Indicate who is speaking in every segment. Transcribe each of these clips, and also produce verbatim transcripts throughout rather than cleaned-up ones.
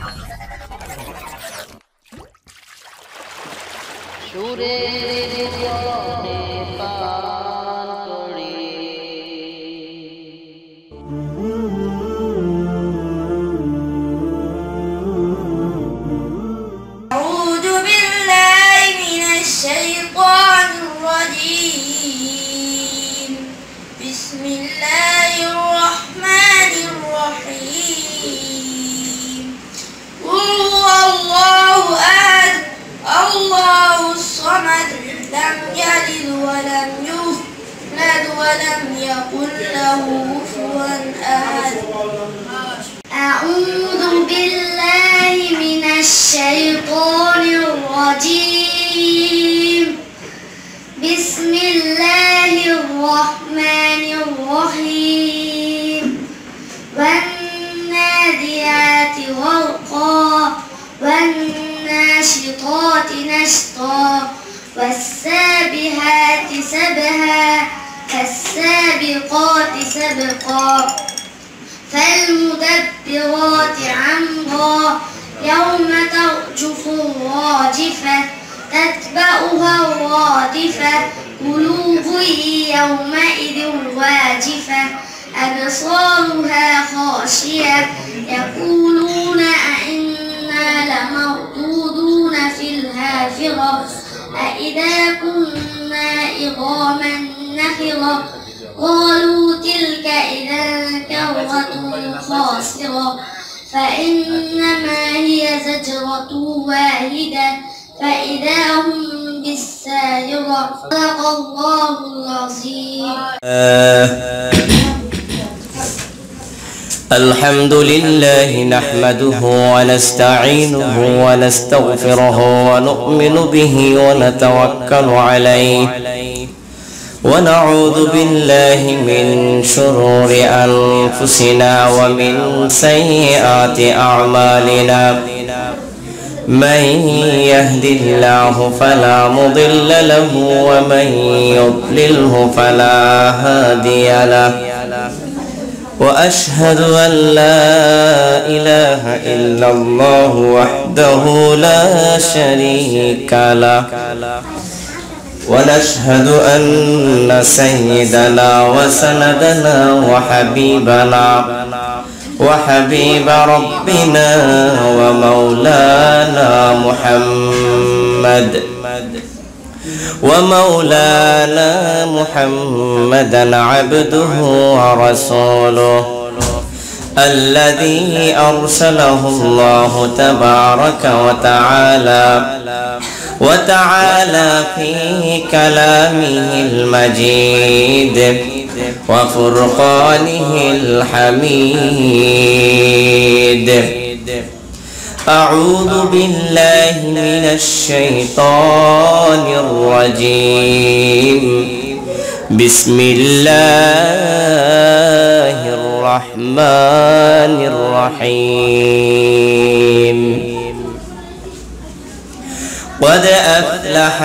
Speaker 1: الحمد لله نحمده ونستعينه ونستغفره ونؤمن به ونتوكل عليه ونعوذ بالله من شرور أنفسنا ومن سيئات أعمالنا من يهد الله فلا مضل له ومن يضلله فلا هادي له وأشهد أن لا إله إلا الله وحده لا شريك له ونشهد أن سيدنا وسندنا وحبيبنا وحبيب ربنا ومولانا محمد ومولانا محمدا عبده ورسوله الذي أرسله الله تبارك وتعالى وتعالى في كلامه المجيد وفرقانه الحميد. أعوذ بالله من الشيطان الرجيم. بسم الله الرحمن الرحيم. قد أفلح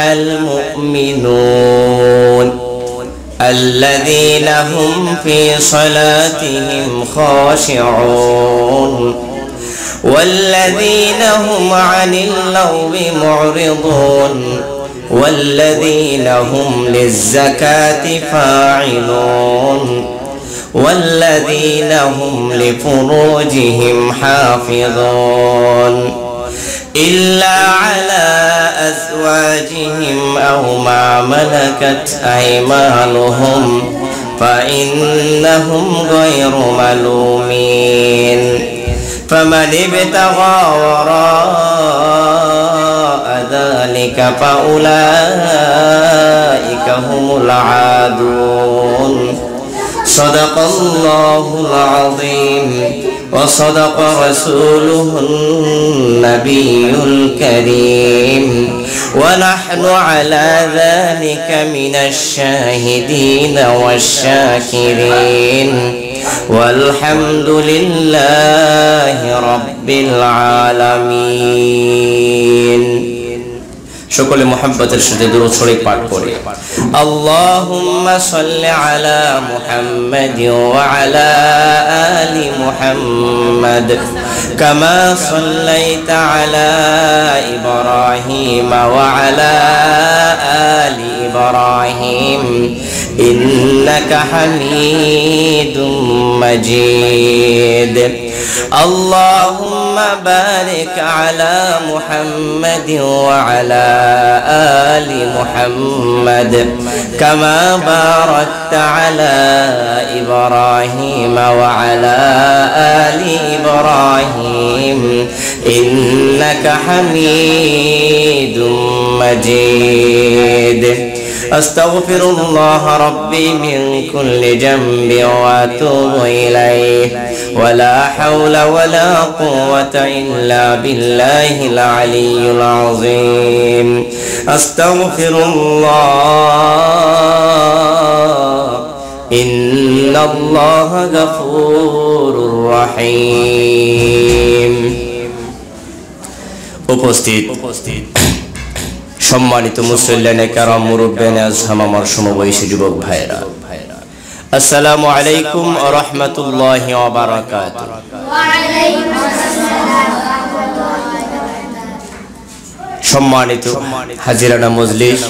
Speaker 1: المؤمنون الذين هم في صلاتهم خاشعون والذين هم عن اللغو معرضون والذين هم للزكاة فاعلون والذين هم لفروجهم حافظون إلا على أزواجهم أو ما ملكت أيمانهم فإنهم غير ملومين. فمن ابتغى وراء ذلك فأولئك هم العادون. صدق الله العظيم وصدق رسوله النبي الكريم ونحن على ذلك من الشاهدين والشاكرين والحمد لله رب العالمين. সকলে মুহাব্বতের সাথে দুরূদ শরীফ পাঠ করি। আল্লাহুম্মা সাল্লি আলা মুহাম্মাদ ওয়া আলা আলি মুহাম্মাদ কামা সাল্লাইতা আলা ইব্রাহিম ওয়া আলা আলি ইব্রাহিম ইন্নাকা হামিদুম মাজিদ। আল্লাহুম্মা বারিক আলা মুহাম্মাদ ওয়া আলা আলি মুহাম্মাদ কামা বারাকতা আলা ইব্রাহিম ওয়া আলা আলি ইব্রাহিম ইন্নাকা হামিদুম মাজিদ। আস্তাগফিরুল্লাহ রাব্বি মিন কুল্লি যামবি ওয়া আতুবু ইলাইহি ওয়া লা হাওলা ওয়া লা কুওয়াতা ইল্লা বিল্লাহিল আলিয়্যিল আযীম। আস্তাগফিরুল্লাহ ইন্নাল্লাহা গফুরুর রহিম। উপস্থিত সম্মানিত মুসল্লিয়ানে কেরাম, মুরব্বিয়ানে আজহাম, আমার সমবয়সী যুবক ভাইরা, আসসালামু আলাইকুম ওয়া রাহমাতুল্লাহি ওয়া বারাকাতুহু। ওয়া আলাইকুম আসসালাম ওয়া রাহমাতুল্লাহি ওয়া বারাকাতুহু। সম্মানিত হাজিরানা মজলিস,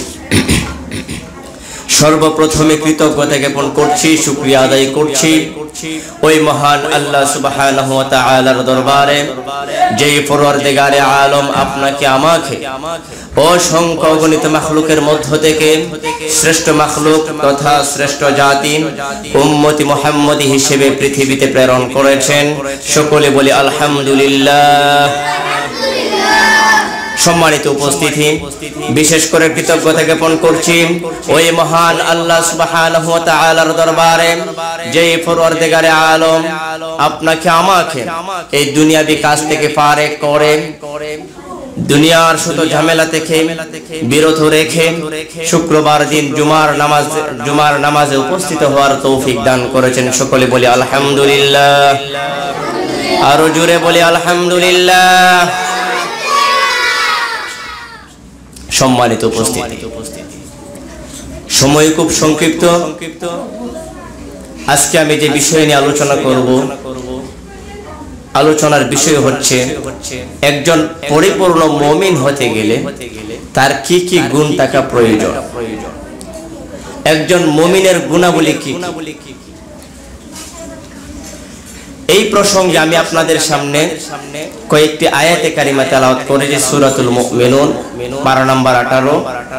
Speaker 1: সর্বপ্রথমে কৃতজ্ঞতা জ্ঞাপন করছি, শুকরিয়া আদায় করছি ওই মহান আল্লাহ সুবহানাহু ওয়া তাআলার দরবারে, যেই পরওয়ারদিগারে আলম আপনাকে আমাকে অসংখ্য অগণিত মাখলুকের মধ্য থেকে শ্রেষ্ঠ মাখলুক তথা শ্রেষ্ঠ জাতি উম্মতি মুহাম্মদী হিসেবে পৃথিবীতে প্রেরণ করেছেন। সকলে বলি আলহামদুলিল্লাহ। সম্মানিত উপস্থিতি, বিশেষ করে কৃতজ্ঞতা জ্ঞাপন করছি ওই মহান আল্লাহ সুবহানাহু ওয়া তাআলার দরবারে, যেই পরওয়ারদিগারে আলম আপনাকে আমাকে এই দুনিয়াবি কাজ থেকে ফারেক করে দুনিয়ার শত ঝামেলা থেকে বিরত রেখে শুক্রবার দিন জুমার নামাজ জুমার নামাজে উপস্থিত হওয়ার তৌফিক দান করেছেন। সকলে বলি আলহামদুলিল্লাহ। আরো জোরে বলি আলহামদুলিল্লাহ। সম্মানিত উপস্থিতি, সময় খুব সংক্ষিপ্ত। আজকে আমি যে বিষয় নিয়ে আলোচনা করব, আলোচনার বিষয় হচ্ছে একজন পরিপূর্ণ মুমিন হতে গেলে তার কি কি গুণ থাকা প্রয়োজন, একজন মুমিনের গুণাবলী কি। এই প্রসঙ্গে আমি আপনাদের সামনে কয়েকটি আয়াতে কারিমা তেলাওয়াত করেছি। সূরাতুল মুমিনুন বারো নম্বর আঠারো।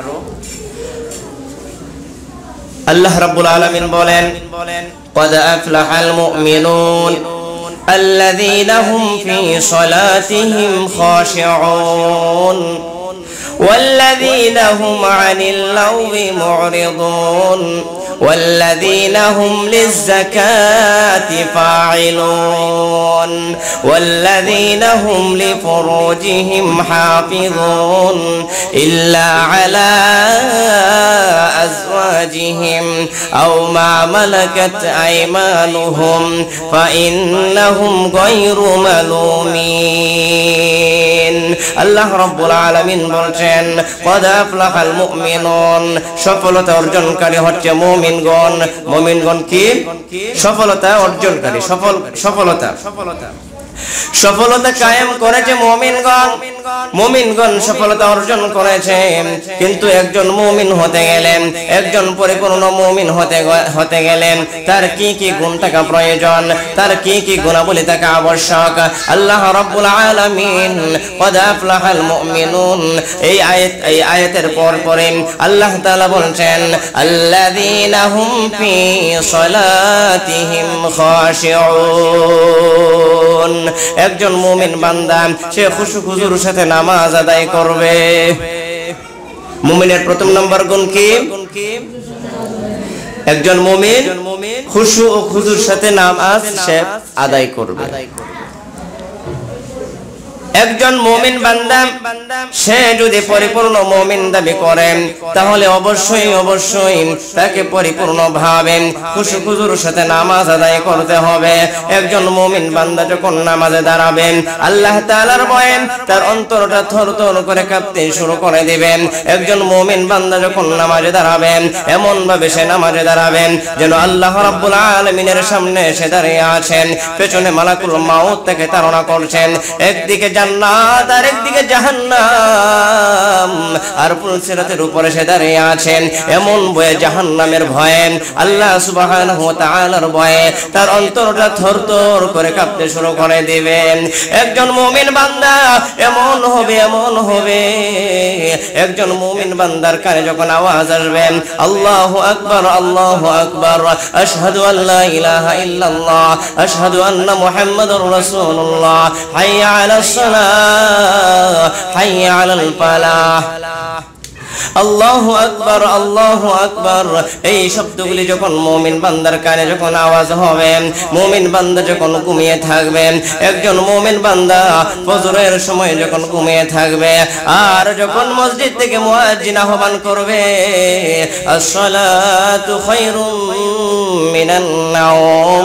Speaker 1: আল্লাহ রাব্বুল আলামিন বলেন, قد أفلح المؤمنون الذين هم في صلاتهم خاشعون والذين هم عن اللغو معرضون والذين هم للزكاة فاعلون والذين هم لفروجهم حافظون إلا على أزواجهم أو ما ملكت أيمانهم فإنهم غير ملومين। الله رب العالمين বলছেন, قد أفلح المؤمنون, সফলতা অর্জনকারী হচ্ছে মুমিনগণ। মুমিনগণ কি? সফলতা অর্জনকারী, সফল সফলতা সফলতা কায়েম করেছে মুমিনগণ। মুমিনগণ সফলতা অর্জন করেছে। কিন্তু একজন মুমিন হতে গেলেন, একজন পরিপূর্ণ মুমিন হতে হতে গেলেন তার কি কি গুণ থাকা প্রয়োজন, তার কি কি গুণাবলী থাকা আবশ্যক। আল্লাহ রাব্বুল আলামিন قد أفلح المؤمنون এই আয়াত এই আয়াতের পর পরে আল্লাহ তাআলা বলছেন, আল্লাযীনা হুম ফি সালাতিহিম খাশিউন, একজন মুমিন বান্দা সে খুশু খুজুর সাথে নামাজ আদায় করবে। মুমিনের প্রথম নম্বর গুণ কি? একজন মুমিন খুশু ও খুজুর সাথে নামাজ সে আদায় করবে। একজন মুমিন বান্দা সে যদি পরিপূর্ণ মুমিন দাবি করেন তাহলে অবশ্যই অবশ্যই তাকে পরিপূর্ণভাবে খুশুখুজুর সাথে নামাজ আদায় করতে হবে। একজন মুমিন বান্দা যখন নামাজে দাঁড়াবেন আল্লাহ তাআলার ভয়ে তার অন্তরটা থরথর করে কাঁপতে শুরু করে দিবেন। একজন মুমিন বান্দা যখন নামাজে দাঁড়াবেন এমন ভাবে সে নামাজে দাঁড়াবেন যেন আল্লাহ রাব্বুল আলামিনের সামনে সে দাঁড়িয়ে আছেন, পেছনে মালাকুল মাউত তাকে তাড়না করছেন। একদিকে জান্নাত আর একদিকে জাহান্নাম, আর পুলসিরাতের উপরে সে দাঁড়িয়ে আছেন। এমন ভয়ে জাহান্নামের ভয়ে, আল্লাহ সুবহানাহু ওয়া তাআলার ভয়ে তার অন্তরটা থরথর করে কাঁপতে শুরু করে দিবেন। একজন মুমিন বান্দা এমন হবে এমন হবে একজন মুমিন বান্দার কানে যখন আওয়াজ আসবে আল্লাহু আকবার আল্লাহু আকবার আশহাদু আল্লা ইলাহা ইল্লাল্লাহ আশহাদু আন্না মুহাম্মাদুর রাসূলুল্লাহ হাইয়া আলাস সালাহ হাইয়া আলাল ফালাহ আল্লাহু আকবার আল্লাহু আকবার, এই শব্দগুলি যখন মুমিন বান্দার কানে যখন আওয়াজ হবে, মুমিন বান্দা যখন ঘুমিয়ে থাকবেন, একজন মুমিন বান্দা ফজরের সময় যখন ঘুমিয়ে থাকবে আর যখন মসজিদ থেকে মুয়াজ্জিন আহ্বান করবে আসসালাতু খায়রুম মিনান নাওম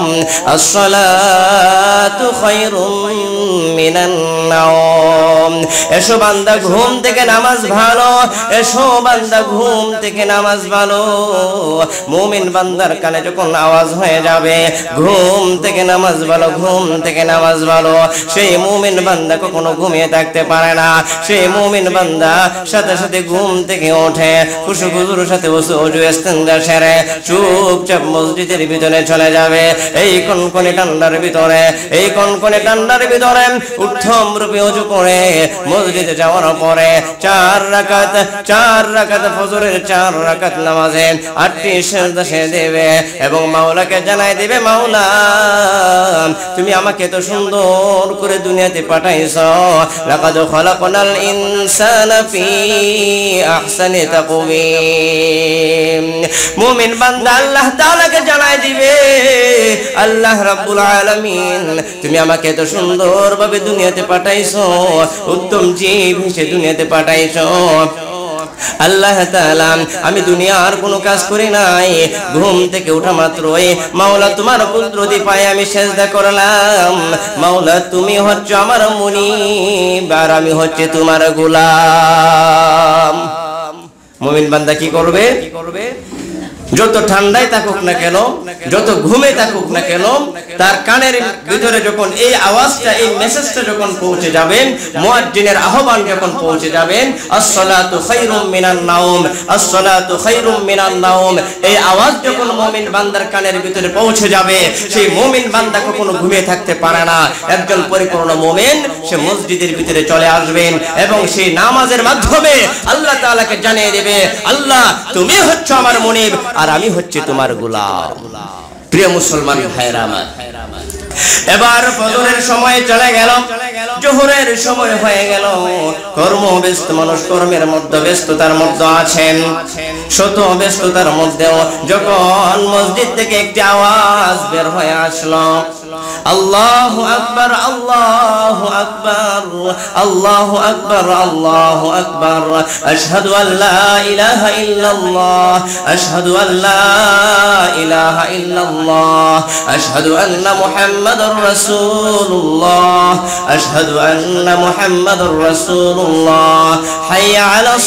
Speaker 1: আসসালাতু খায়রুম মিনান নাওম, এসো বান্দা ঘুম থেকে নামাজ ভালো, এসো বান্দা ঘুম থেকে নামাজ ভালো। মুমিন বান্দার কানে যখন আওয়াজ হয়ে যাবে ঘুম থেকে নামাজ ভালো ঘুম থেকে নামাজ ভালো, সেই মুমিন বান্দা কখনো ঘুমিয়ে থাকতে পারে না। সেই মুমিন বান্দা সাথে সাথে ঘুম থেকে ওঠে, খুশুখুজুর সাথে ওযু ইস্তেনজা সেরে চুপচাপ মসজিদের ভিতরে চলে যাবে। এই কনকনে ঠান্ডার ভিতরে এই কনকনে ঠান্ডার ভিতরে উত্তম রূপে ওযু করে মসজিদে যাওয়ার পরে চার রাকাত চার রাকাত ফজরের চার রাকাত নামাজে আটটি সিজদা সে দেবে এবং মাওলাকে জানাই দিবে, মাওলা তুমি আমাকে তো সুন্দর করে দুনিয়াতে পাঠাইছো, লাকাদ খালাকনাল ইনসানা ফি আহসানি তাকওয়িম। মুমিন বান্দা আল্লাহ তাআলাকে জানাই দিবে, আল্লাহ রাব্বুল আলামিন তুমি আমাকে তো সুন্দরভাবে দুনিয়াতে পাঠাইছো, উত্তম জীব হিসেবে দুনিয়াতে পাঠাইছো। আল্লাহ তাআলা আমি দুনিয়ার কোনো কাজ করি নাই, ঘুম থেকে ওঠা মাত্রই মাওলা তোমার কুদরতি পায়ে আমি সিজদা করলাম। মাওলা তুমি হচ্ছে আমার মুনিব আর আমি হচ্ছে তোমার গোলাম। মুমিন বান্দা কি করবে? যত ঠান্ডায় থাকুক না কেন, যত ঘুমে থাকুক না কেন, তার কানের ভিতরে যখন এই আওয়াজটা এই মেসেজটা যখন পৌঁছে যাবেন, মুয়াজ্জিনের আহ্বান যখন পৌঁছে যাবেন আসসালাতু খায়রুম মিনান নাওম আসসালাতু খায়রুম মিনান নাওম, এই আওয়াজ যখন মুমিন বান্দার কানের ভিতরে পৌঁছে যাবে সেই মুমিন বান্দা কখনো ঘুমিয়ে থাকতে পারে না। একজন পরিপূর্ণ মুমিন সে মসজিদের ভিতরে চলে আসবেন এবং সেই নামাজের মাধ্যমে আল্লাহ তাআলাকে জানিয়ে দেবে, আল্লাহ তুমি হচ্ছে আমার মুনিব আর আমি হচ্ছে তোমার গোলাম। প্রিয় মুসলমান ভাইরা আমার, এবার ফজরের সময় চলে গেল, জোহরের সময় হয়ে গেল, কর্মব্যস্ত মানুষ কর্মের মধ্যে ব্যস্ততার মধ্যে আছেন, শত ব্যস্ততার মধ্যেও যখন মসজিদ থেকে একটি আওয়াজ বের হয়ে আসলো আল্লাহু আকবার আল্লাহু আকবার আল্লাহু আকবার আল্লাহু আকবার আশহাদু আল্লা ইলাহা ইল্লাল্লাহ আশহাদু আল্লা ইলাহা ইল্লাল্লাহ আশহাদু আন্না মুহাম্মাদুর রাসূলুল্লাহ আশহাদু আন্না মুহাম্মাদুর রাসূলুল্লাহ হাইয়া আলাস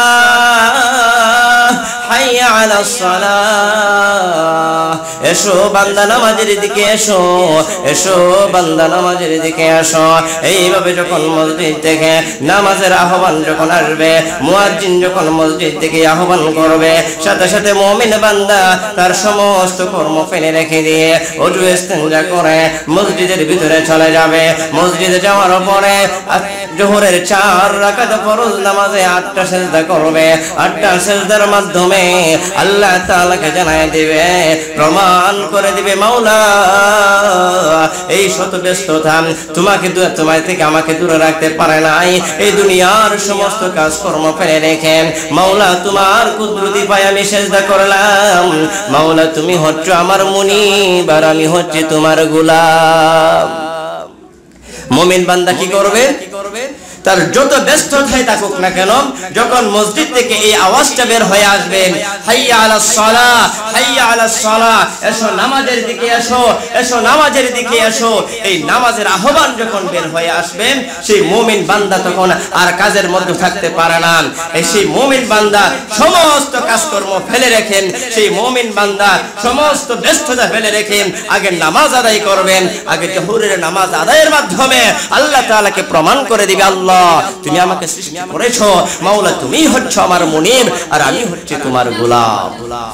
Speaker 1: সালাহ হাইয়া আলাস সালাহ, এসো বান্দা নামাজের দিকে এসো, এসো বান্দা নামাজের দিকে আসো। এইভাবে যখন মসজিদ থেকে নামাজের আহ্বান যখন আসবে, মুয়াজ্জিন যখন মসজিদ থেকে আহ্বান করবে, সাথে সাথে মুমিন বান্দা তার সমস্ত কর্ম ফেলে রেখে দিয়ে ওযু ইস্তেনজা করে মসজিদের ভিতরে চলে যাবে। মসজিদে যাওয়ার পরে জোহরের চার রাকাত ফরজ নামাজে আটটা সিজদা করবে। আটটা সিজদার মাধ্যমে আল্লাহ তাআলাকে জানায় দিবে, প্রমাণ করে দিবে, মাওলা এই শত ব্যস্ততা তোমাকে তোমার থেকে আমাকে দূরে রাখতে পারে নাই। এই দুনিয়ার সমস্ত কাজকর্ম ফেলে রেখে মাওলা তোমার কুদরতি পায়ে আমি সিজদা করলাম। মাওলা তুমি হচ্ছে আমার মুনিব আর আমি হচ্ছে তোমার গোলাম। মুমিন বান্দা কি করবে? তার যত ব্যস্ততায় থাকুক না কেন, যখন মসজিদ থেকে এই আওয়াজটা বের হয়ে আসবেন, হাইয়া আলাস সালাহ, হাইয়া আলাস সালাহ, এসো নামাজের দিকে এসো, এসো নামাজের দিকে এসো, এই নামাজের আহ্বান যখন বের হয়ে আসবেন, সেই মুমিন বান্দা তখন আর কাজের মধ্যে থাকতে পারে না। এই সেই মুমিন বান্দা সমস্ত কাজকর্ম ফেলে রেখেন, সেই মুমিন বান্দা সমস্ত ব্যস্ততা ফেলে রেখেন, আগে নামাজ আদায় করবেন, আগে জোহরের নামাজ আদায়ের মাধ্যমে আল্লাহ তাআলাকে প্রমাণ করে দিবে, আল্লাহ তুমি আমাকে সৃষ্টি করেছো, মাওলা তুমি হচ্ছে আমার মুনিব আর আমি হচ্ছে তোমার গোলাম।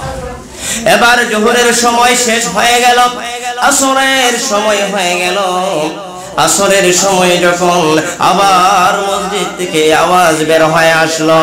Speaker 1: এবার জোহরের সময় শেষ হয়ে গেল, আসরের সময় হয়ে গেল। আসরের সময় যখন আবার মসজিদ থেকে আওয়াজ বের হয়ে আসলো,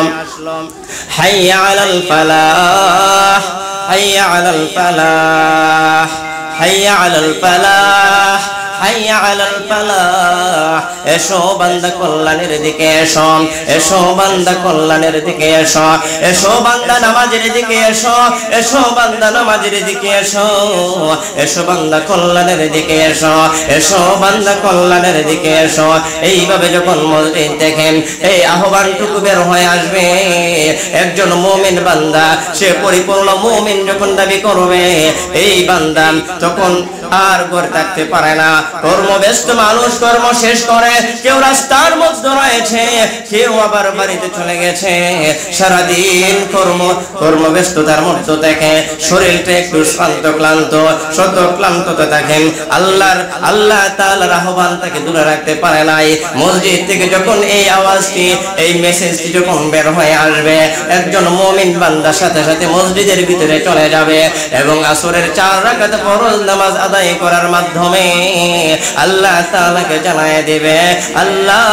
Speaker 1: হাইয়া আলাল ফালাহ, হাইয়া আলাল ফালাহ, হাইয়া আলাল ফালাহ, হাইয়া আলাল ফালাহ, এসো বান্দা কল্যাণের দিকে এসো, এসো বান্দা কল্যাণের দিকে এসো, এসো বান্দা নামাজের দিকে এসো, এসো বান্দা নামাজের দিকে এসো, এসো বান্দা কল্যাণের দিকে এসো, এসো বান্দা কল্যাণের দিকে এসো। এইভাবে যখন মসজিদ দেখেন এই আহ্বানটুকু বের হয়ে আসবে, একজন মুমিন বান্দা সে পরিপূর্ণ মুমিন যখন দাবি করবে, এই বান্দা তখন আর ঘরে থাকতে পারে না। কর্মব্যস্ত মানুষ কর্ম শেষ করে কেউ রাস্তার মধ্যে রয়েছে, কেউ আবার বাড়িতে চলে গেছে, সারাদিন কর্ম কর্মব্যস্ততার মধ্যে থেকে শরীরটা একটু শ্রান্ত ক্লান্ত, শত ক্লান্ত থাকেন, আল্লাহর আল্লাহ তাআলার আহ্বান তাকে দূরে রাখতে পারে নাই। মসজিদ থেকে যখন এই আওয়াজটি এই মেসেজটি যখন বের হয়ে আসবে, একজন মুমিন বান্দার সাথে সাথে মসজিদের ভিতরে চলে যাবে এবং আসরের চার রাকাত ফরজ নামাজ আদায় করার মাধ্যমে আল্লাহ তাআলাকে জানায় দেবে, আল্লাহ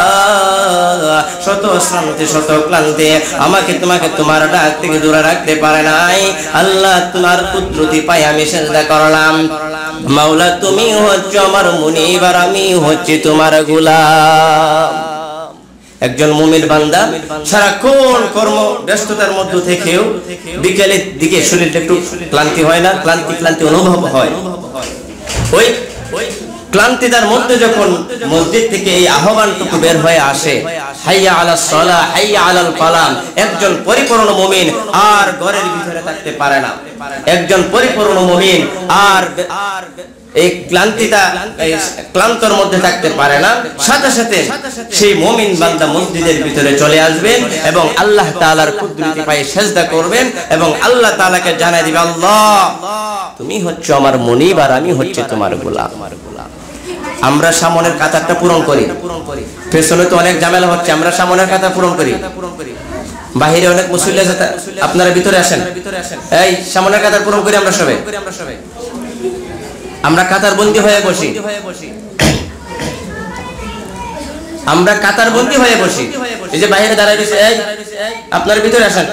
Speaker 1: শত শ্রান্তি শত ক্লান্তি আমাকে তোমাকে তোমার ডাক থেকে দূরে রাখতে পারে নাই, আল্লাহ তোমার কুদরতি পায়ে আমি সিজদা করলাম, মাওলা তুমি হচ্ছে আমার মুনিব আর আমি হচ্ছে তোমার গোলাম। একজন মুমিন বান্দা সারাক্ষণ কর্ম ব্যস্ততার মধ্যে থেকেও বিকেলের দিকে শরীরটা একটু ক্লান্তি হয় না, ক্লান্তি ক্লান্তি অনুভব হয়। ওই ক্লান্তিতার মধ্যে যখন মসজিদ থেকে এই আহ্বানটুকু বের হয়ে আসে, হাইয়া আলাস সালাহ, হাইয়া আলাল ফালাহ, একজন পরিপূর্ণ মুমিন আর ঘরের ভিতরে থাকতে পারে না। একজন পরিপূর্ণ মুমিন আর এই ক্লান্তিতা ক্লান্তর মধ্যে থাকতে পারে না, সাথে সাথে সেই মুমিন বান্দা মসজিদের ভিতরে চলে আসবেন এবং আল্লাহ তাআলার কুদরতি পায়ে সিজদা করবেন এবং আল্লাহ তাআলাকে জানাই দিবেন, আল্লাহ তুমি হচ্ছে আমার মুনিব আর আমি হচ্ছে তোমার গোলাম। আমরা সামনের কাতারটা পূরণ করি, পেছনে তো অনেক ঝামেলা হচ্ছে, আমরা সামনের কাতার পূরণ করি, বাহিরে অনেক মুসল্লি আছে, আপনারা ভিতরে আসেন, এই সামনের কাতার পূরণ করি আমরা সবাই। আমরা কাতার বন্দী হয়ে বসি, আমরা কাতার বন্দী হয়ে বসি, এই যে বাইরে দাঁড়ায় রয়েছে, এই আপনার ভিতরে আসেন।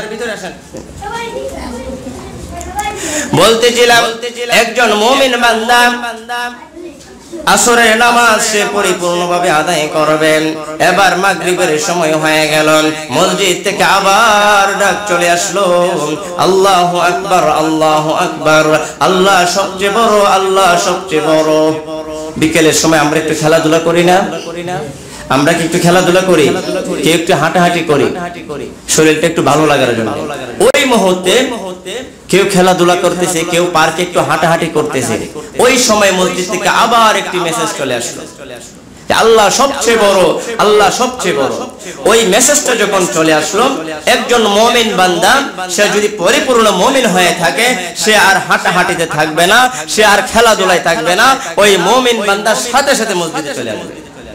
Speaker 1: বলতেছিলাম একজন মুমিন বান্দা আসরের নামাজ সে পরিপূর্ণভাবে আদায় করবেন। এবার মাগরিবের সময় হয়ে গেল, মসজিদ থেকে আবার ডাক চলে আসলো, আল্লাহু আকবার, আল্লাহু আকবার, আল্লাহ সবচেয়ে বড়, আল্লাহ সবচেয়ে বড়। বিকেলের সময় আমরা একটু খেলাধুলা করি না? আমরা কি একটু খেলাধুলা করি? কেউ একটু হাঁটাহাঁটি করি শরীরটা একটু ভালো লাগার জন্য। ওই মুহূর্তে কেউ খেলাধুলা করতেছে, কেউ পার্কে একটু হাঁটাহাঁটি করতেছে, ওই সময় মসজিদ থেকে আবার একটি মেসেজ চলে আসলো, আল্লাহ সবচেয়ে বড়, আল্লাহ সবচেয়ে বড়। ওই মেসেজটা যখন চলে আসলো, একজন মুমিন বান্দা সে যদি পরিপূর্ণ মুমিন হয়ে থাকে, সে আর হাঁটাহাঁটিতে থাকবে না, সে আর খেলাধুলায় থাকবে না, ওই মুমিন বান্দার সাথে সাথে মসজিদে চলে আসবে।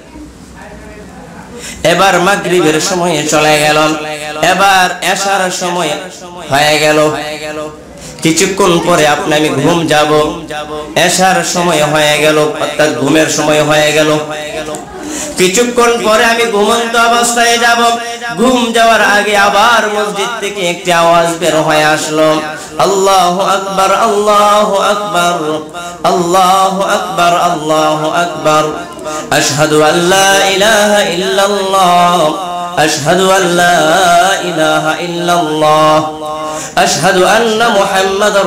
Speaker 1: এবার মাগরিবের সময় চলে গেল, এবার এশার সময় হয়ে গেল, কিছুক্ষণ পরে আপনি আমি ঘুম যাব, এশার সময় হয়ে গেল, অর্থাৎ ঘুমের সময় হয়ে গেল, কিছুক্ষণ পরে আমি ঘুমন্ত অবস্থায় যাব। ঘুম যাওয়ার আগে আবার মসজিদ থেকে একটি আওয়াজ বের হয়ে আসলো, আল্লাহু আকবার, আল্লাহু আকবার, আল্লাহু আকবার, আল্লাহু আকবার, আশহাদু আল্লা ইলাহা ইল্লাল্লাহ, আশহাদু আল্লা ইলাহা ইল্লাল্লাহ, আশহাদু আন্না মুহাম্মাদার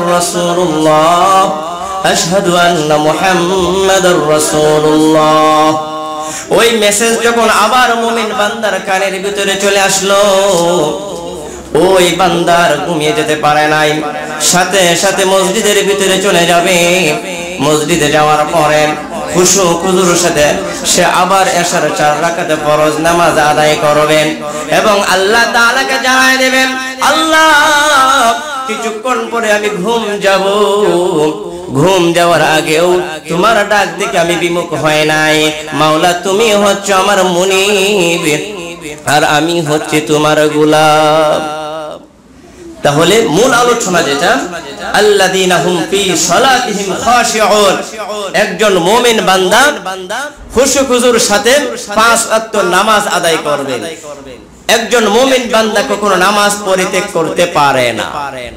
Speaker 1: রাসূলুল্লাহ, আশহাদু আন্না মুহাম্মাদার রাসূলুল্লাহ। ওই মেসেজ যখন আবার মুমিন বান্দার কানের ভিতরে চলে আসলো, ওই বান্দার ঘুমিয়ে যেতে পারে নাই, সাথে সাথে মসজিদের ভিতরে চলে যাবে। মসজিদে যাওয়ার পরে খুশু খুজুর সাথে সে আবার এশার চার রাকাত ফরজ নামাজ আদায় করবেন এবং আল্লাহ তাআলাকে জানায় দেবেন, আল্লাহ কিছুক্ষণ পরে আমি ঘুম যাব। ঘুম যাওয়ার আগেও তোমার ডাক দেখে আমি বিমুখ হয় নাই। মাওলা তুমি হচ্ছে আমার মুনিব আর আমি হচ্ছে তোমার গোলাম। তাহলে মূল আলোচনা যেটা, আল্লাযীনা হুম ফি সালাতিহিম খাশিউন, একজন মুমিন বান্দা খুশু খুজুর সাথে পাঁচ ওয়াক্ত নামাজ আদায় করবেন। একজন মুমিন বান্দা কখনো নামাজ পরিত্যাগ করতে পারে না।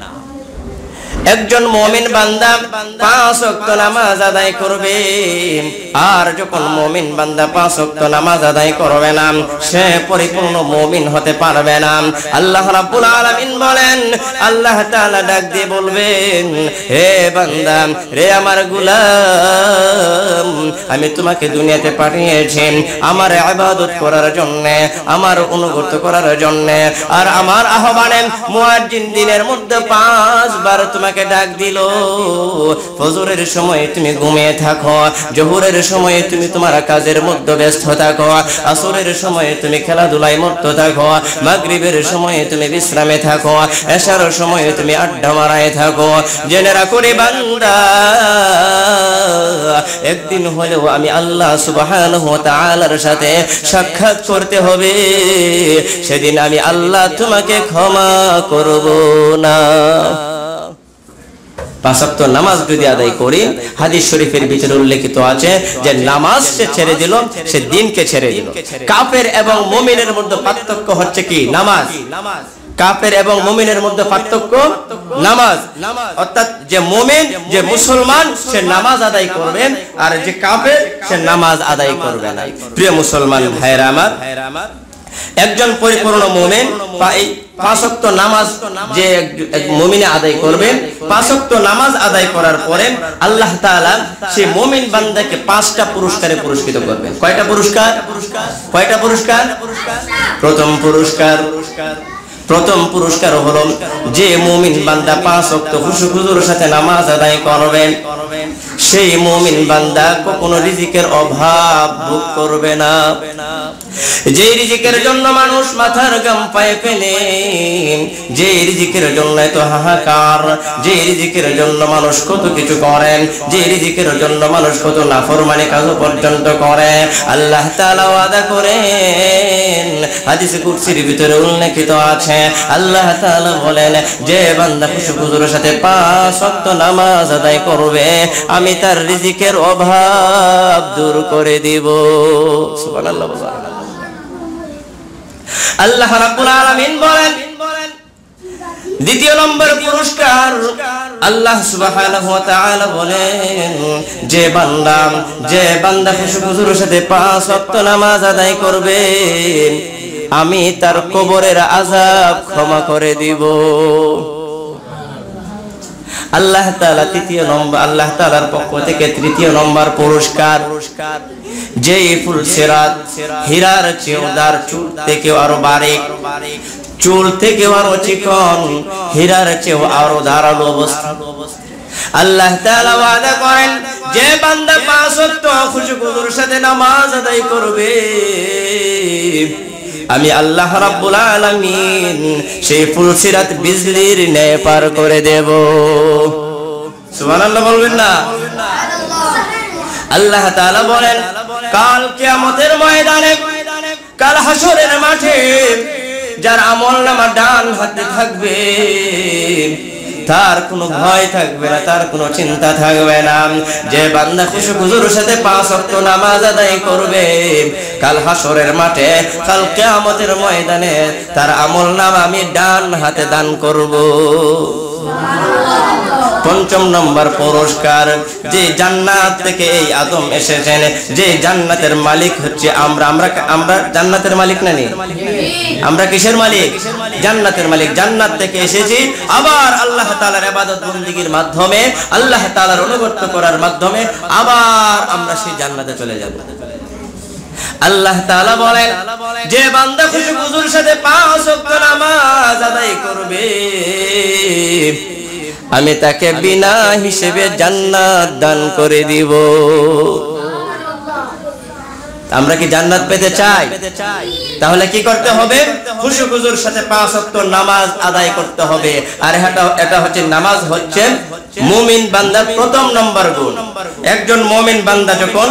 Speaker 1: একজন মুমিন বান্দা পাঁচ ওয়াক্ত নামাজ আদায় করবে, আর যখন মুমিন বান্দা পাঁচ ওয়াক্ত নামাজ আদায় করবে না, সে পরিপূর্ণ মুমিন হতে পারবে না। আল্লাহ রাব্বুল আলামিন বলেন, আল্লাহ তাআলা ডাক দিয়ে বলবেন, হে বান্দা, রে আমার গোলাম, আমি তোমাকে দুনিয়াতে পাঠিয়েছি আমার ইবাদত করার জন্য, আমার অনুগত করার জন্য, আর আমার আহ্বানে মুয়াজ্জিন দিনের মধ্যে পাঁচবার তোমাকে ডাক দিল। ফজরের সময় তুমি ঘুমিয়ে থাকো, জোহরের সময় তুমি তোমার কাজের মধ্যে ব্যস্ত থাকো, আসরের সময় তুমি খেলাধুলায় মত্ত থাকো, মাগরিবের সময় তুমি বিশ্রামে থাকো, এশার সময় তুমি আড্ডা মারায় থাকো। জেনে রাখো রে বান্দা, একদিন হলেও আমি আল্লাহ সুবহানাহু ওয়া তাআলার সাথে সাক্ষাৎ করতে হবে। সেদিন আমি আল্লাহ তোমাকে ক্ষমা করব না। পাঁচ ওয়াক্ত নামাজ যদি আদায় করি, হাদিস শরীফের ভিতরে উল্লেখিত আছে যে নামাজ সে ছেড়ে দিল, সে দিনকে ছেড়ে দিল। কাফের এবং মুমিনের মধ্যে পার্থক্য হচ্ছে কি? নামাজ। কাফের এবং মুমিনের মধ্যে পার্থক্য নামাজ। অর্থাৎ যে মুমিন, যে মুসলমান, সে নামাজ আদায় করবে, আর যে কাফের সে নামাজ আদায় করবে না। প্রিয় মুসলমান ভাইরা আমার, একজন পরিপূর্ণ মুমিন পাঁচ ওয়াক্ত নামাজ যে মুমিনে আদায় করবে, পাঁচ ওয়াক্ত নামাজ আদায় করার পরে আল্লাহ তাআলা সেই মুমিন বান্দাকে পাঁচটা পুরস্কারে পুরস্কৃত করবেন। কয়টা পুরস্কার? কয়টা পুরস্কার? প্রথম পুরস্কার প্রথম পুরস্কার হলো যে মুমিন বান্দা পাঁচ ওয়াক্ত খুশু খুজুর সাথে নামাজ আদায় করবেন, সেই মুমিন বান্দা কখনো রিজিকের অভাব ভোগ করবে না। যে রিজিকের জন্য মানুষ মাথার ঘাম পায়ে ফেলে, যে রিজিকের জন্য এত হাহাকার, যে রিজিকের জন্য মানুষ কত কিছু করেন, যে রিজিকের জন্য মানুষ কত নাফরমানি কাজ পর্যন্ত করে, আল্লাহ তাআলা ওয়াদা করেন, হাদিসে কুদসির ভিতরে উল্লেখিত আছে, আল্লাহ তাআলা বলেন, যে বান্দা খুশু খুজুরের সাথে পাঁচ ওয়াক্ত নামাজ আদায় করবে, আমি তার রিজিকের অভাব দূর করে দিব। সুবহানাল্লাহ। আল্লাহ রাব্বুল আলামিন বলেন, দ্বিতীয় নম্বর পুরস্কার আল্লাহ সুবহানাহু ওয়া তাআলা বলেন, যে বান্দা যে বান্দা খুশু খুজুরের সাথে পাঁচ ওয়াক্ত নামাজ আদায় করবে, আমি তার কবরের আযাব ক্ষমা করে দিব। আল্লাহ তাআলা তৃতীয় নম্বর আল্লাহ তাআলার পক্ষ থেকে তৃতীয় নম্বর পুরস্কার, যে ফুল সিরাত হীরার চেয়েও দার, চুল থেকেও আরো বারিক, চুল থেকেও আরো চিকন, হীরার চেয়েও আরো ধারালো অবস্থা। আল্লাহ তাআলা ওয়াদা করেন, যে বান্দা পাঁচ ওয়াক্ত খুশু খুজুরের সাথে নামাজ আদায় করবে, আমি আল্লাহ রাব্বুল আলামিন সেই ফুলসিরাত বিজলির ন্যায় পার করে দেব। সুবহানাল্লাহ বলবেন না? আল্লাহ তাআলা বলেন, কাল কিয়ামতের ময়দানে, কাল হাসরের মাঠে যার আমলনামা ডান হাতে থাকবে, তার কোনো ভয় থাকবে না, তার কোনো চিন্তা থাকবে না। যে বান্দা খুশু খুজুরের সাথে পাঁচ ওয়াক্ত নামাজ আদায় করবে, কাল হাসরের মাঠে, কাল কিয়ামতের ময়দানে তার আমলনামা আমি ডান হাতে দান করব। পঞ্চম নম্বর পুরস্কার, যে জান্নাত থেকে এই আদম এসেছেন, যে জান্নাতের মালিক হচ্ছে আমরা আমরা আমরা জান্নাতের মালিক না নি? আমরা কিসের মালিক? জান্নাতের মালিক। জান্নাত থেকে এসেছি, আবার আল্লাহ তাআলার ইবাদত বন্দেগীর মাধ্যমে, আল্লাহ তাআলার অনুগত করার মাধ্যমে আবার আমরা সেই জান্নাতে চলে যাব। আল্লাহ তাআলা বলেন যে বান্দা খুশু খুজুর সাথে পাঁচ ওয়াক্ত নামাজ আদায় করবে আমি তাকে বিনা হিসেবে জান্নাত দান করে দিব। আমরা কি জান্নাত পেতে চাই? তাহলে কি করতে হবে? খুশু খুজুর সাথে পাঁচ ওয়াক্ত নামাজ আদায় করতে হবে। আর এটা এটা হচ্ছে নামাজ হচ্ছে মুমিন বান্দার প্রথম নম্বর গুণ। একজন মুমিন বান্দা যখন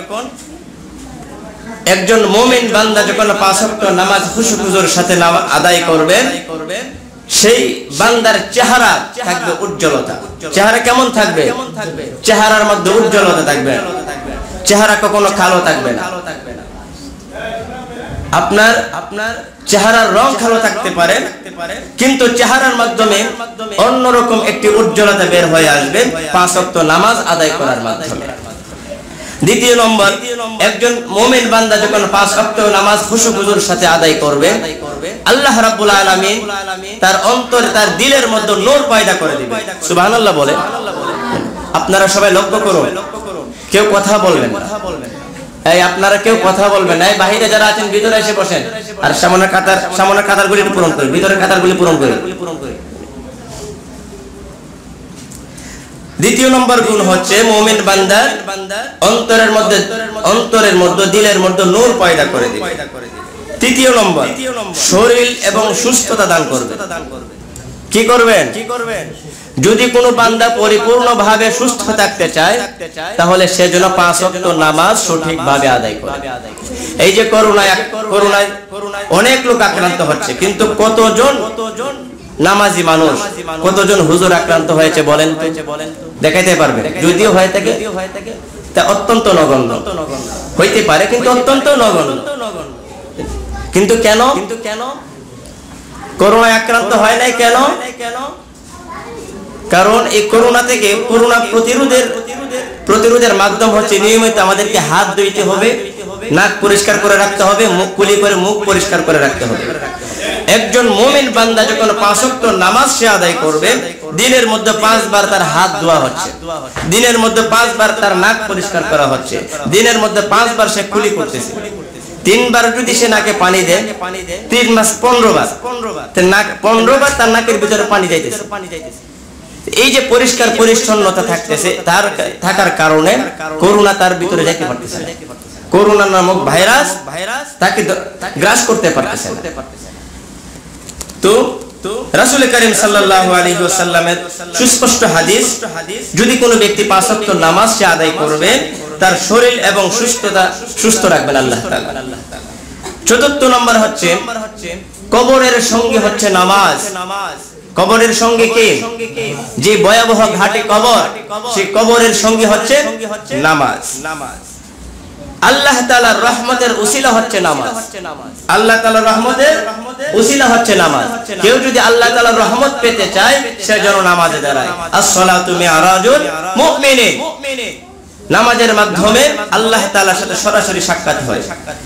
Speaker 1: একজন মুমিন বান্দা যখন পাঁচ ওয়াক্ত নামাজ খুশু খুজুর সাথে আদায় করবে সেই বান্দার চেহারা থাকবে উজ্জ্বলতা। চেহারা কেমন থাকবে? চেহারার মধ্যে উজ্জ্বলতা থাকবে, চেহারা কখনো কালো থাকবে না। আপনার আপনার চেহারার রং কালো থাকতে পারে কিন্তু চেহারার মাধ্যমে অন্যরকম একটি উজ্জ্বলতা বের হয়ে আসবে পাঁচ ওয়াক্ত নামাজ আদায় করার মাধ্যমে। দ্বিতীয় নম্বর, একজন মুমিন বান্দা যখন পাঁচ ওয়াক্ত নামাজ খুশু খুজুর সাথে আদায় করবে আল্লাহ রাব্বুল আলামিন তার অন্তরে তার দিলের মধ্যে নূর পয়দা করে দিবেন। সুবহানাল্লাহ বলে। আপনারা সবাই লক্ষ্য করুন, কেউ কথা বলবেন না। এই আপনারা কেউ কথা বলবেন না। এই বাইরে যারা আছেন ভিতরে এসে বসেন আর সামনের কাতার সামনের কাতারগুলি পূরণ করেন, ভিতরের কাতারগুলি পূরণ করেন। দ্বিতীয় নম্বর গুণ হচ্ছে মুমিন বান্দার অন্তরের মধ্যে অন্তরের মধ্যে দিলের মধ্যে নূর পয়দা করে দিবে। তৃতীয় নম্বর, শরীর এবং সুস্থতা দান করবে। কি করবেন? যদি কোনো বান্দা পরিপূর্ণভাবে সুস্থ থাকতে চায় তাহলে সে যেন পাঁচ ওয়াক্ত নামাজ সঠিকভাবে আদায় করে। এই যে করোনায় করোনায় অনেক লোক আক্রান্ত হচ্ছে কিন্তু কতজন নামাজি মানুষ, কতজন হুজুর আক্রান্ত হয়েছে বলেন তো? দেখাইতে পারবে? যদিও হয়ে থাকে তা অত্যন্ত নগণ্য হইতে পারে কিন্তু অত্যন্ত নগণ্য। কিন্তু কেন কিন্তু কেন করোনায় আক্রান্ত হয় নাই? কেন? কারণ এই করোনা থেকে করোনা প্রতিরোধের প্রতিরোধের মাধ্যম হচ্ছে নিয়মিত আমাদেরকে হাত ধুইতে হবে, নাক পরিষ্কার করে রাখতে হবে, মুখ কুলি করে মুখ পরিষ্কার করে রাখতে হবে। একজন মুমিন বান্দা যখন পাঁচ ওয়াক্ত নামাজ সে আদায় করবে দিনের মধ্যে পাঁচবার তার হাত ধোয়া হচ্ছে, দিনের মধ্যে পাঁচবার তার নাক পরিষ্কার করা হচ্ছে, দিনের মধ্যে পাঁচবার সে কুলি করতেছে। তিনবার যদি সে নাকে পানি দেয় তিন মাস পনেরো বার পনেরো বার তার নাকের ভিতরে পানি যাইতেছে। এই যে পরিষ্কার পরিচ্ছন্নতা থাকতেছে তার থাকার কারণে করোনা তার ভিতরে যাইতে পারতেছে না। করোনা নামক ভাইরাস ভাইরাস তাকে গ্রাস করতে পারতেছে না। তো রাসূল করিম সাল্লাল্লাহু আলাইহি ওয়াসাল্লামের সুস্পষ্ট হাদিস, যদি কোনো ব্যক্তি পাঁচ ওয়াক্ত নামাজ সে আদায় করবে তার শরীর এবং সুস্থতা সুস্থ রাখবেন আল্লাহ তাআলা। চতুর্থ নম্বর হচ্ছে কবরের সঙ্গে হচ্ছে নামাজ। কবরের সঙ্গে কি? যে ভয়াবহ ঘাটে কবর, সেই কবরের সঙ্গে হচ্ছে নামাজ। আল্লাহ তাআলার রহমতের উসিলা হচ্ছে নামাজ। আল্লাহ তাআলার রহমতের উসিলা হচ্ছে নামাজ। কেউ যদি আল্লাহ তাআলার রহমত পেতে চায় সে যেন নামাজে দাঁড়ায়। as-salatu mi'rajul মুমিনিন। নামাজের মাধ্যমে আল্লাহ তাআলার সাথে সরাসরি সাক্ষাৎ হয়।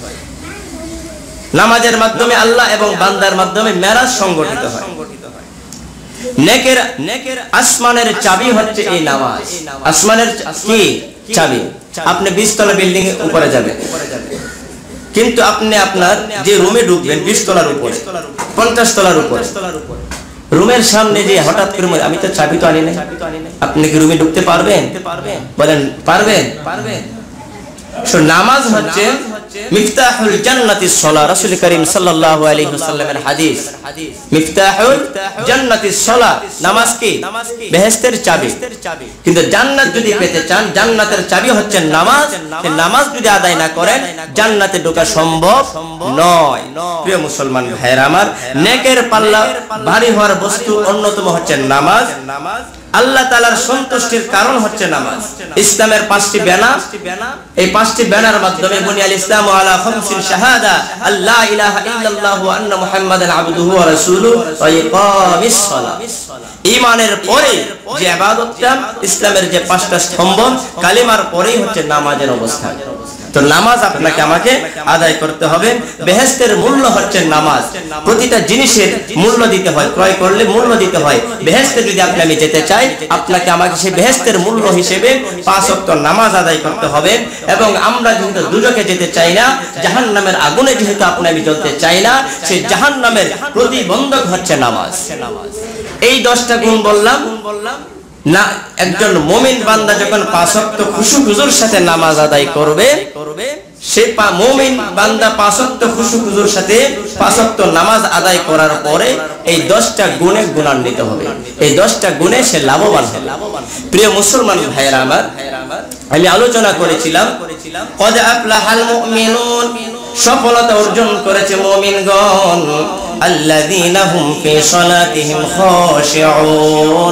Speaker 1: নামাজের মাধ্যমে আল্লাহ এবং বান্দার মাধ্যমে মেরাজ সংগঠিত হয়। নেকের নেকের আসমানের চাবি হচ্ছে এই নামাজ। আসমানের কি চাবি? আপনি বিশ তলা বিল্ডিং এর উপরে যাবেন কিন্তু আপনি আপনার যে রুমে ঢুকবেন বিশ তলার উপরে পঞ্চাশ তলার উপরে রুমের সামনে যে হঠাৎ করে আমি তো চাবি তো আনি নাই, আপনি কি রুমে ঢুকতে পারবেন? বলেন পারবেন? পারবেন। নামাজ হচ্ছে মিফতাহুল জান্নাতিস সালাহ। রাসূল করিম সাল্লাল্লাহু আলাইহি ওয়াসাল্লামের হাদিস, মিফতাহুল জান্নাতিস সালাহ। নামাজ কি? বেহেশতের চাবি। কিন্তু জান্নাত যদি পেতে চান জান্নাতের চাবি হচ্ছে নামাজ। এই নামাজ যদি আদায় না করেন জান্নাতে ঢোকা সম্ভব নয়। প্রিয় মুসলমান ভাইরা আমার, নেকের পাল্লা ভারী হওয়ার বস্তু অন্যতম হচ্ছে নামাজ। আল্লাহ তাআলার সন্তুষ্টির কারণ হচ্ছে নামাজ। ইসলামের পাঁচটি ব্যানার, এই পাঁচটি ব্যানার মাধ্যমে বুনিয়াল ইসলামু আলা খামসিন শাহাদা আল্লা ইলাহা ইল্লাল্লাহ ওয়া আন্না মুহাম্মাদান আবদুহু ওয়া রাসূলুহু ওয়া ইকামিস সালাহ। ঈমানের পরে যে ইবাদতটা, ইসলামের যে পাঁচটা স্তম্ভ, কালিমার পরেই হচ্ছে নামাজের অবস্থান। তো নামাজ আপনাকে আমাকে আদায় করতে হবে। বেহেশতের মূল্য হচ্ছে নামাজ। প্রতিটা জিনিসের মূল্য দিতে হয়, ক্রয় করলে মূল্য দিতে হয়। বেহেশতে যদি আপনি আমি যেতে চাই, আপনাকে আমাকে সেই বেহেশতের মূল্য হিসেবে পাঁচ ওয়াক্ত নামাজ আদায় করতে হবে। এবং আমরা যেহেতু দুজকে যেতে চাই না, জাহান্নামের আগুনে যেহেতু আপনি আমি জ্বলতে চাই না, সেই জাহান্নামের প্রতিবন্ধক হচ্ছে নামাজ। এই দশটা গুণ বললাম না। একজন মুমিন বান্দা যখন পাঁচ ওয়াক্ত খুশু খুজুর সাথে নামাজ আদায় করবে, সে মুমিন বান্দা পাঁচ ওয়াক্ত খুশু খুজুর সাথে পাঁচ ওয়াক্ত নামাজ আদায় করার পরে এই দশটা গুণে গুণান্বিত হবে। এই দশটা গুণে সে লাভবান হবে। প্রিয় মুসলমান ভাইয়েরা আমার, আমি আলোচনা করেছিলাম কদ আফলাহাল মুমিনুন, সফলতা অর্জন করেছে মুমিনগণ, আল্লাযীনা হুম ফি সালাতিহিম খাশিউন,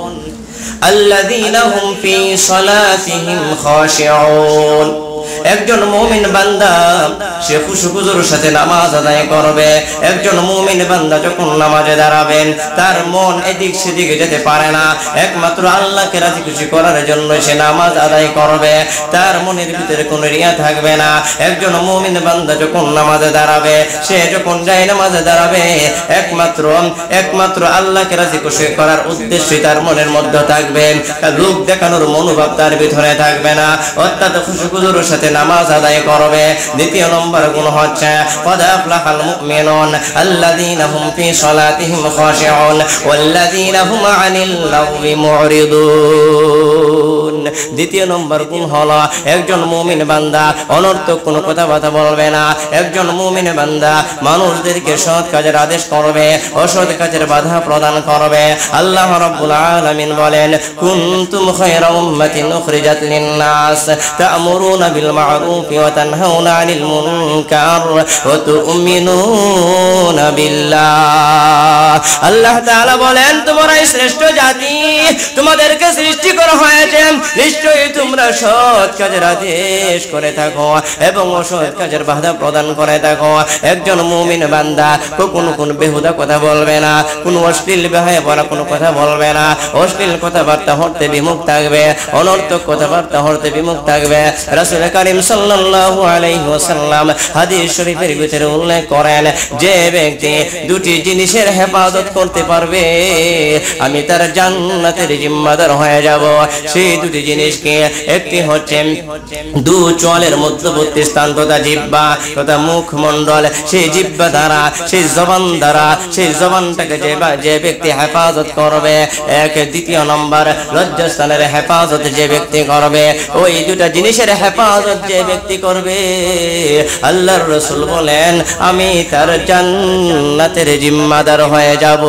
Speaker 1: আল্লাযীনা হুম ফি সালাতিহিম খাশিউন। একজন মুমিন বান্দা সে খুশু খুজুর সাথে নামাজ আদায় করবে। একজন মুমিন বান্দা যখন নামাজে দাঁড়াবেন, তার মন এদিক সেদিকে যেতে পারে না, একমাত্র আল্লাহকে রাজি খুশি করার জন্য সে নামাজ আদায় করবে। তার মনের ভিতরে কোনো রিয়া থাকবে না। একজন মুমিন বান্দা যখন নামাজে দাঁড়াবে, সে যখন যায় নামাজে দাঁড়াবে, একমাত্র একমাত্র আল্লাহকে রাজি খুশি করার উদ্দেশ্যই তার মনের মধ্যে থাকবে। লোক দেখানোর মনোভাব তার ভিতরে থাকবে না, অর্থাৎ খুশু খুজুর সাথে নামাজ আদায় করবে। দ্বিতীয় নম্বর গুণ হচ্ছে কদ আফলাহাল মুমিনুন আল্লাযীনা হুম ফি সালাতিহিম খাশিউন ওয়াল্লাযীনা হুম আনিল লাগবি মুরিদুন। দ্বিতীয় নম্বর গুণ হলো একজন মুমিন বান্দা অনর্থক কোনো কথাবার্তা বলবে না। একজন মুমিন বান্দা মানুষদেরকে সৎ কাজের আদেশ করবে, অসৎ কাজের বাধা প্রদান করবে। আল্লাহ রাব্বুল আলামিন বলেন, কুনতুম খায়রা উম্মাতিন উখরিজাত লিন-নাস তা'মুরুনা বিল মা'রুফি ওয়া তানহাউনা আনিল মুনকার ওয়া তু'মিনুনা বিল্লাহ। আল্লাহ তাআলা বলেন, তোমরাই শ্রেষ্ঠ জাতি, তোমাদেরকে সৃষ্টি করা হয়েছে, নিশ্চয়ই তোমরা সৎ কাজের আদেশ করে থাকো এবং অসৎ কাজের বাধা প্রদান করে থাকো। একজন মুমিন বান্দা কখনো কোন বেহুদা কথা বলবে না, কোন অশ্লীল বেহায়া পড়া কোনো কথা বলবে না, অশ্লীল কথাবার্তা হতে বিমুখ থাকবে, অনর্থক কথাবার্তা হতে বিমুখ থাকবে। রাসূল কারীম সাল্লাল্লাহু আলাইহি ওয়াসাল্লাম হাদিস শরীফের ভিতরে উল্লেখ করেন, যে ব্যক্তি দুটি জিনিসের হেফাজত করতে পারবে, আমি তার জান্নাতের জিম্মাদার হয়ে যাব। সেই দুটি জিনিসকে একটি হচ্ছে দু চোয়ালের মধ্যবর্তী স্থান তথা জিহ্বা তথা মুখমণ্ডল। সেই জিহ্বা দ্বারা, সেই জবান দ্বারা, সেই জবানটাকে যে যে ব্যক্তি হেফাজত করবে, এক দ্বিতীয় নম্বর লজ্জাস্থানের হেফাজত যে ব্যক্তি করবে, ওই দুটা জিনিসের হেফাজত যে ব্যক্তি করবে, আল্লাহর রাসূল বলেন, আমি তার জান্নাতের জিম্মাদার হয়ে যাব।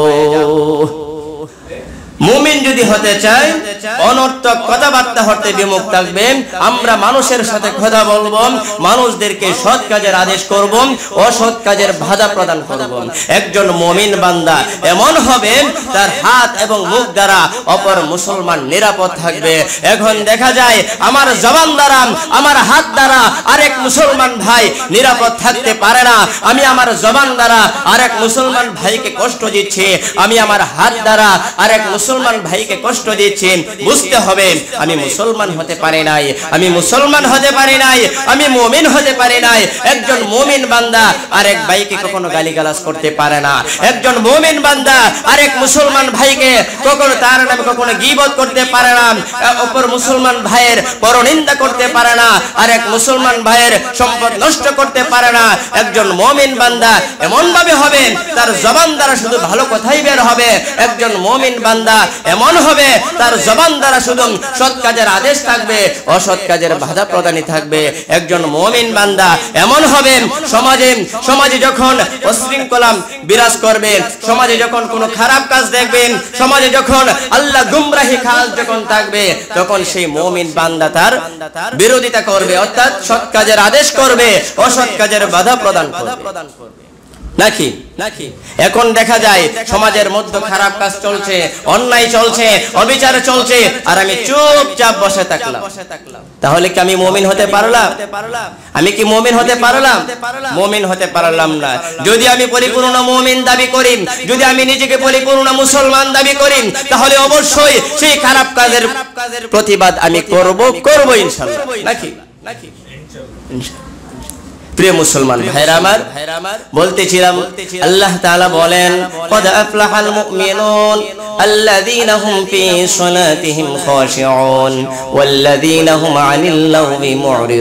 Speaker 1: মুমিন যদি হতে চায়, অনর্থক কথাবার্তা হতে বিমুখ থাকবে। আমরা মানুষের সাথে কথা বলবো, মানুষদেরকে সৎ কাজের আদেশ করব, অসৎ কাজের বাধা প্রদান করব। একজন মুমিন বান্দা এমন হবে, তার হাত এবং মুখ দ্বারা অপর মুসলমান নিরাপদ থাকবে। এখন দেখা যায় আমার জবান দ্বারা, আমার হাত দ্বারা আরেক মুসলমান ভাই নিরাপদ থাকতে পারে না। আমি আমার জবান দ্বারা আরেক মুসলমান ভাইকে কষ্ট দিচ্ছি, আমি আমার হাত দ্বারা আরেক মুসলমান ভাইকে কষ্ট দিচ্ছি। বুঝতে হবে আমি মুসলমান হতে পারি নাই, আমি মুসলমান হতে পারি নাই, আমি মুমিন হতে পারি নাই। একজন মুমিন বান্দা আরেক ভাইকে কখনো গালিগালাজ করতে পারে না। একজন মুমিন বান্দা আরেক মুসলমান ভাইকে কখনো তার নামে কখনো গীবত করতে পারে না, অপর মুসলমান ভাইয়ের পরনিন্দা করতে পারে না, আরেক মুসলমান ভাইয়ের সম্পদ নষ্ট করতে পারে না। একজন মুমিন বান্দা এমন ভাবে হবে, তার জবান দ্বারা শুধু ভালো কথাই বের হবে। একজন মুমিন বান্দা এমন হবে, তার জবান দ্বারা শুধু সৎ কাজের আদেশ থাকবে, অসৎ কাজের বাধা প্রদানই থাকবে। একজন মুমিন বান্দা এমন হবে, সমাজে সমাজে যখন অশৃঙ্খলা বিরাজ করবে, সমাজে যখন কোনো খারাপ কাজ দেখবেন, সমাজে যখন আল্লাহ গুমরাহি কাজ যখন থাকবে, তখন সেই মুমিন বান্দা তার বিরোধিতা করবে, অর্থাৎ সৎ কাজের আদেশ করবে, অসৎ কাজের বাধা প্রদান করবে। নাকি নাকি এখন দেখা যায় সমাজের মধ্যে খারাপ কাজ চলছে, অন্যায় চলছে, অবিচার চলছে, আর আমি চুপচাপ বসে থাকলাম। তাহলে কি আমি মুমিন হতে পারলাম? আমি কি মুমিন হতে পারলাম? মুমিন হতে পারলাম না। যদি আমি পরিপূর্ণ মুমিন দাবি করি, যদি আমি নিজেকে পরিপূর্ণ মুসলমান দাবি করি, তাহলে অবশ্যই সেই খারাপ কাজের প্রতিবাদ আমি করব করব ইনশাআল্লাহ। নাকি নাকি প্রিয় মুসলমান ভাইরা আমার, বলতেছিলাম আল্লাহ তাআলা বলেন কদ আফলাহাল মুমিনুন আল্লাযীনা হুম ফি সালাতিহিম খাশিউন ওয়াল্লাযীনা হুম আনিল লাগবি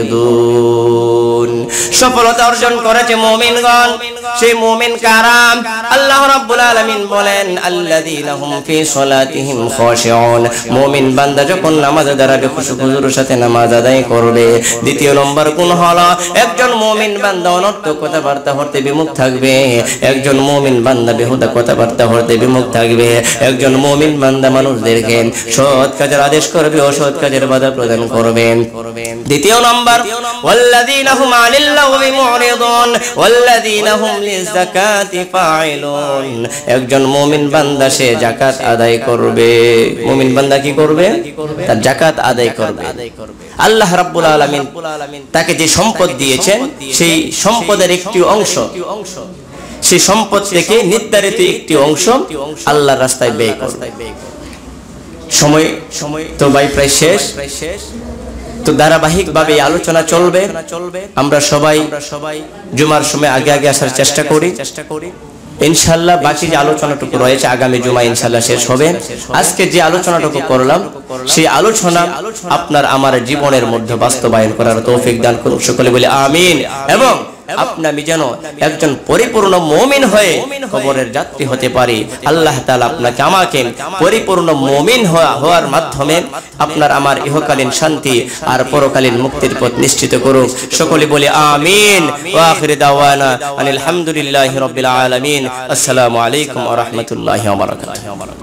Speaker 1: মুরিদুন। সফলতা অর্জন করেছে মুমিনগণ। সেই মুমিন কারা? আল্লাহ রাব্বুল আলামিন বলেন আল্লাযীনা হুম ফি সালাতিহিম খাশিউন, মুমিন বান্দা যখন নামাজে দাঁড়াবে খুশুখুজুর সাথে নামাজ আদায় করবে। দ্বিতীয় নম্বর গুণ হলো একজন মুমিন বান্দা অনর্থক কথাবার্তা হতে বিমুখ থাকবে, একজন মুমিন বান্দা বেহুদা কথাবার্তা হতে বিমুখ থাকবে, একজন মুমিন বান্দা মানুষদেরকে সৎ কাজের আদেশ করবে, অসৎ কাজের বাধা প্রদান করবে। দ্বিতীয় নম্বর ওয়াল্লাযীনা হুম আনিল লাগবি মুরিদুন ওয়াল্লাযীনা হুম লিযাকাতি ফাইলুন, একজন মুমিন বান্দা সে যাকাত আদায় করবে। মুমিন বান্দা কি করবে? তার যাকাত আদায় করবে। আল্লাহ রাব্বুল আলামিন তাকে যে সম্পদ দিয়েছেন সেই সম্পদের একটি অংশ, সেই সম্পদ থেকে নির্ধারিত একটি অংশ আল্লাহর রাস্তায় ব্যয় করবে। সময় সময় তো ভাই প্রায় শেষ, তো ধারাবাহিক ভাবে আলোচনা চলবে। আমরা সবাই জুমার সময় আগে আগে আসার চেষ্টা করি চেষ্টা করি ইনশাআল্লাহ বাকি যে আলোচনাটুকু রয়েছে আগামী জুমা ইনশাআল্লাহ শেষ হবে। আজকে যে আলোচনাটুকু করলাম সেই আলোচনা আপনার আমার জীবনের মধ্যে বাস্তবায়ন করার তৌফিক দান করুন, সকলে বলি আমিন। এবং আপনি যেন একজন পরিপূর্ণ মুমিন হয়ে কবরের যাত্রী হতে পারি। আল্লাহ তাআলা আপনাকে আমাকে পরিপূর্ণ মুমিন হওয়ার মাধ্যমে আপনার আমার ইহকালীন শান্তি আর পরকালীন মুক্তির পথ নিশ্চিত করুক, সকলে বলি আমিন। ওয়া আখির দাওয়ানা আনিল হামদুলিল্লাহি রাব্বিল আলামিন। আসসালামু আলাইকুম ওয়া রাহমাতুল্লাহি ওয়া বারাকাতুহু।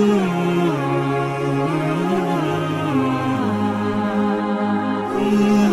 Speaker 2: Mm-hmm.